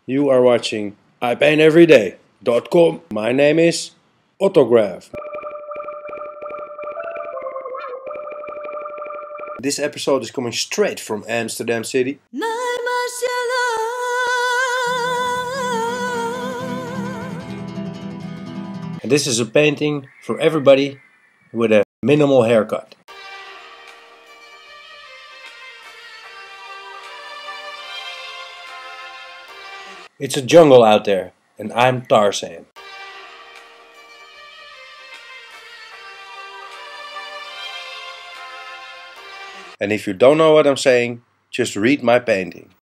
You are watching ipainteveryday.com. My name is Ottograph. This episode is coming straight from Amsterdam city. And this is a painting for everybody with a minimal haircut. It's a jungle out there, and I'm Tarzan. And if you don't know what I'm saying, just read my painting.